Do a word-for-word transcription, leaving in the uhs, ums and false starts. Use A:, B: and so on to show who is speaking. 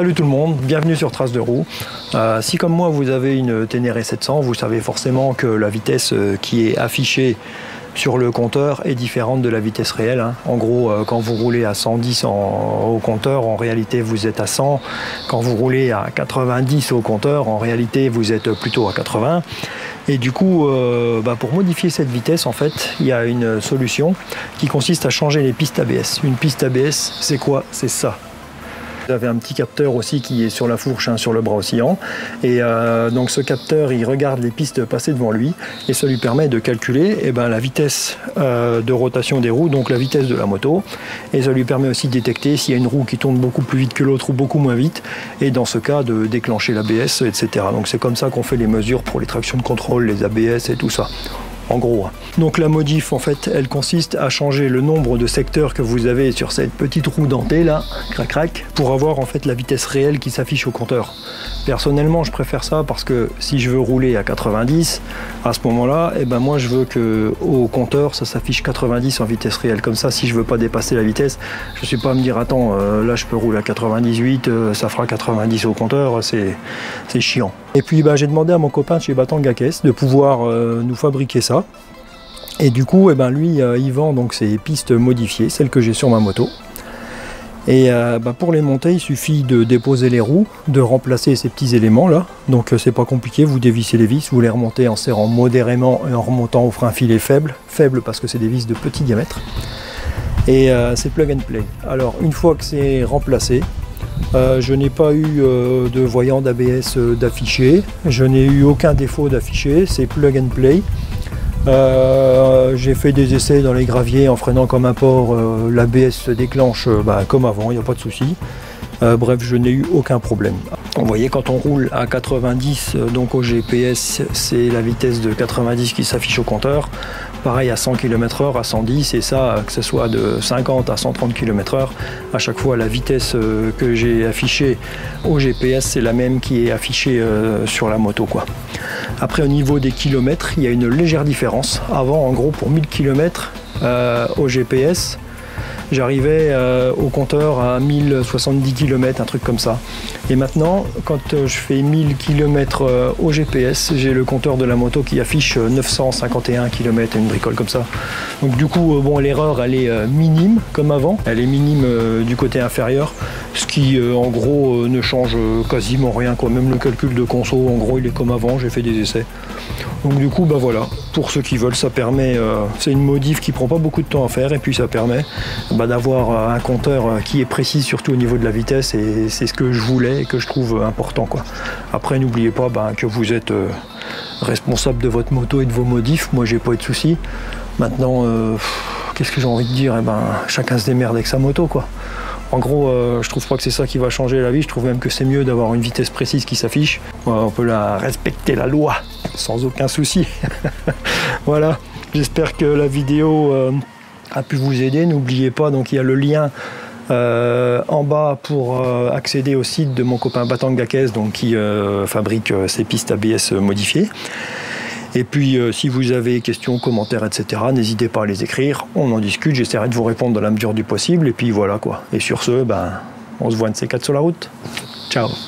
A: Salut tout le monde, bienvenue sur Traces de Roue. Euh, si comme moi vous avez une Ténéré sept cents, vous savez forcément que la vitesse qui est affichée sur le compteur est différente de la vitesse réelle. Hein. En gros, euh, quand vous roulez à cent dix en, au compteur, en réalité vous êtes à cent. Quand vous roulez à quatre-vingt-dix au compteur, en réalité vous êtes plutôt à quatre-vingts. Et du coup, euh, bah pour modifier cette vitesse, en fait, il y a une solution qui consiste à changer les pistes A B S. Une piste A B S, c'est quoi? C'est ça. Vous avez un petit capteur aussi qui est sur la fourche, hein, sur le bras oscillant. Et euh, donc ce capteur, il regarde les pistes passer devant lui et ça lui permet de calculer eh ben, la vitesse euh, de rotation des roues, donc la vitesse de la moto. Et ça lui permet aussi de détecter s'il y a une roue qui tourne beaucoup plus vite que l'autre ou beaucoup moins vite. Et dans ce cas, de déclencher l'A B S, et cetera. Donc c'est comme ça qu'on fait les mesures pour les tractions de contrôle, les A B S et tout ça. En gros. Donc la modif, en fait, elle consiste à changer le nombre de secteurs que vous avez sur cette petite roue dentée là, crac crac, pour avoir en fait la vitesse réelle qui s'affiche au compteur. Personnellement, je préfère ça parce que si je veux rouler à quatre-vingt-dix, à ce moment-là, eh ben moi je veux que au compteur ça s'affiche quatre-vingt-dix en vitesse réelle. Comme ça, si je veux pas dépasser la vitesse, je suis pas à me dire attends, euh, là je peux rouler à quatre-vingt-dix-huit, euh, ça fera quatre-vingt-dix au compteur, c'est c'est chiant. Et puis bah, j'ai demandé à mon copain de chez Batang Gakes de pouvoir euh, nous fabriquer ça. Et du coup, eh ben, lui, euh, il vend donc ces pistes modifiées, celles que j'ai sur ma moto. Et euh, bah, pour les monter, il suffit de déposer les roues, de remplacer ces petits éléments là. Donc euh, c'est pas compliqué, vous dévissez les vis, vous les remontez en serrant modérément et en remontant au frein filet faible. Faible parce que c'est des vis de petit diamètre. Et euh, c'est plug and play. Alors une fois que c'est remplacé, Euh, je n'ai pas eu euh, de voyant d'A B S euh, d'affiché, je n'ai eu aucun défaut d'affiché, c'est plug and play. Euh, j'ai fait des essais dans les graviers en freinant comme un porc, euh, l'A B S se déclenche euh, bah, comme avant, il n'y a pas de souci. Euh, bref, je n'ai eu aucun problème. Vous voyez, quand on roule à quatre-vingt-dix, euh, donc au G P S, c'est la vitesse de quatre-vingt-dix qui s'affiche au compteur. Pareil à cent kilomètres heure, à cent dix, et ça, que ce soit de cinquante à cent trente kilomètres heure, à chaque fois la vitesse euh, que j'ai affichée au G P S, c'est la même qui est affichée euh, sur la moto, quoi. Après, au niveau des kilomètres, il y a une légère différence. Avant, en gros, pour mille kilomètres euh, au G P S, j'arrivais euh, au compteur à mille soixante-dix kilomètres, un truc comme ça. Et maintenant, quand euh, je fais mille kilomètres euh, au G P S, j'ai le compteur de la moto qui affiche euh, neuf cent cinquante et un kilomètres, une bricole comme ça. Donc du coup, euh, bon, l'erreur, elle est euh, minime, comme avant. Elle est minime euh, du côté inférieur, ce qui, euh, en gros, euh, ne change euh, quasiment rien, quoi. Même le calcul de conso, en gros, il est comme avant, j'ai fait des essais. Donc du coup, bah voilà, pour ceux qui veulent, ça permet, euh, c'est une modif qui prend pas beaucoup de temps à faire, et puis ça permet bah, d'avoir un compteur qui est précis, surtout au niveau de la vitesse, et c'est ce que je voulais et que je trouve important, quoi. Après, n'oubliez pas bah, que vous êtes euh, responsable de votre moto et de vos modifs. Moi, j'ai pas eu de soucis. Maintenant, euh, qu'est-ce que j'ai envie de dire? Eh ben, chacun se démerde avec sa moto, quoi. En gros, euh, je trouve pas que c'est ça qui va changer la vie. Je trouve même que c'est mieux d'avoir une vitesse précise qui s'affiche. Ouais, on peut la respecter la loi sans aucun souci. Voilà. J'espère que la vidéo euh, a pu vous aider. N'oubliez pas, donc il y a le lien euh, en bas pour euh, accéder au site de mon copain Batang Gakes, donc qui euh, fabrique euh, ces pistes A B S modifiées. Et puis, euh, si vous avez questions, commentaires, et cetera, n'hésitez pas à les écrire. On en discute, j'essaierai de vous répondre dans la mesure du possible. Et puis voilà, quoi. Et sur ce, ben, on se voit un de ces quatre sur la route. Ciao.